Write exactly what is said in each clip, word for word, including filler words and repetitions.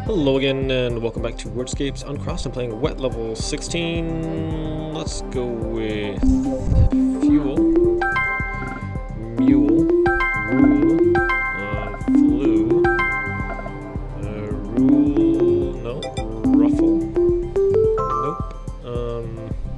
Hello again, and welcome back to WORDSCAPES Uncrossed. I'm playing wet level sixteen. Let's go with fuel, mule, rule, uh, flew, uh, rule, no, ruffle, nope, um,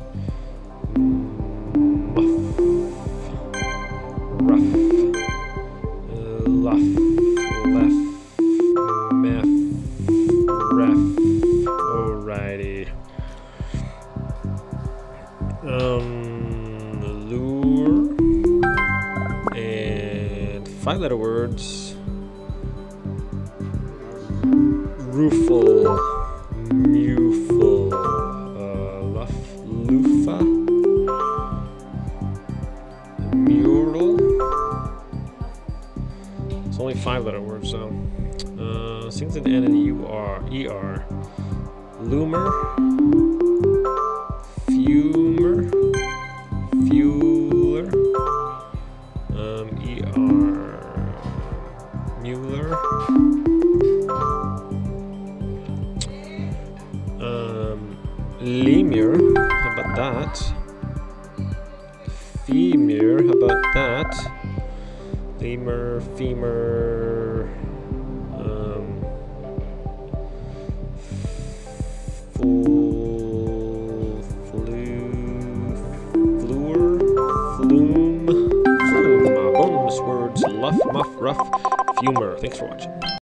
muff, rough, uh, luff, left, meth, ref. Alrighty. Um, lure and five-letter words. Roofle, mufle, uh, luff, lufa, mural. It's only five-letter words, so. Uh, things that end in U R, E R. Loomer, fumer, fueler, um, E R, Mueller, um, lemur, how about that? Femur, how about that? Lemur, femur, um, Full, flu, fluor, flume, flume, bonus words, luff, muff, rough, fumer. Thanks for watching.